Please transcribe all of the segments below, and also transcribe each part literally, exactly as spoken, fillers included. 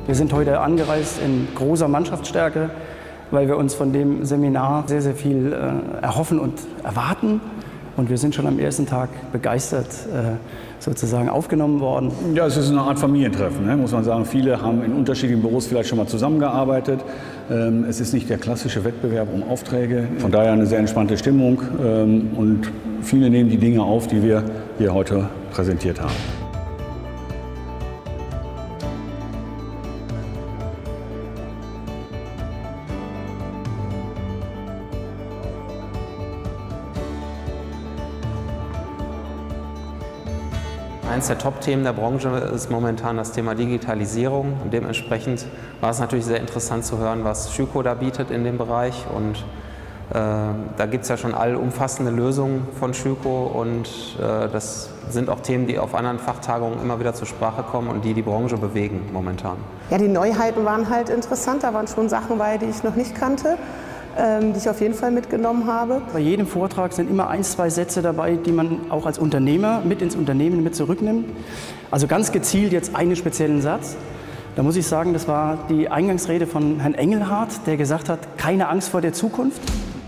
Wir sind heute angereist in großer Mannschaftsstärke, weil wir uns von dem Seminar sehr, sehr viel äh, erhoffen und erwarten. Und wir sind schon am ersten Tag begeistert äh, sozusagen aufgenommen worden. Ja, es ist eine Art Familientreffen, ne, muss man sagen. Viele haben in unterschiedlichen Büros vielleicht schon mal zusammengearbeitet. Ähm, es ist nicht der klassische Wettbewerb um Aufträge. Von daher eine sehr entspannte Stimmung. Ähm, und viele nehmen die Dinge auf, die wir hier heute präsentiert haben. Eins der Top-Themen der Branche ist momentan das Thema Digitalisierung. Und dementsprechend war es natürlich sehr interessant zu hören, was Schüco da bietet in dem Bereich. Und äh, da gibt es ja schon allumfassende Lösungen von Schüco. Und äh, das sind auch Themen, die auf anderen Fachtagungen immer wieder zur Sprache kommen und die die Branche bewegen momentan. Ja, die Neuheiten waren halt interessant. Da waren schon Sachen bei, die ich noch nicht kannte, die ich auf jeden Fall mitgenommen habe. Bei jedem Vortrag sind immer ein, zwei Sätze dabei, die man auch als Unternehmer mit ins Unternehmen mit zurücknimmt. Also ganz gezielt jetzt einen speziellen Satz. Da muss ich sagen, das war die Eingangsrede von Herrn Engelhardt, der gesagt hat, keine Angst vor der Zukunft.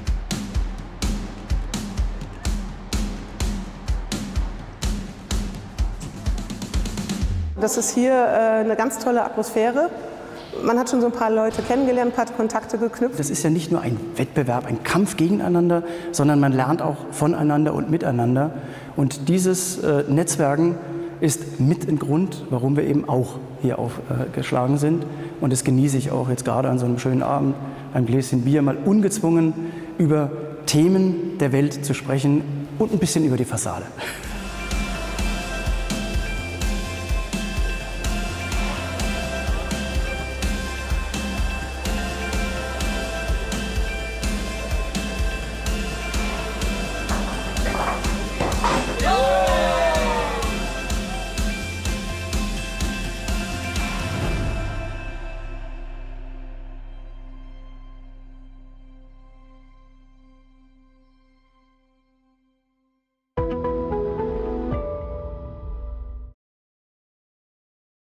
Das ist hier äh, eine ganz tolle Atmosphäre. Man hat schon so ein paar Leute kennengelernt, ein paar Kontakte geknüpft. Das ist ja nicht nur ein Wettbewerb, ein Kampf gegeneinander, sondern man lernt auch voneinander und miteinander. Und dieses äh, Netzwerken ist mit ein Grund, warum wir eben auch hier aufgeschlagen äh, sind. Und das genieße ich auch jetzt gerade an so einem schönen Abend, ein Gläschen Bier, mal ungezwungen über Themen der Welt zu sprechen und ein bisschen über die Fassade.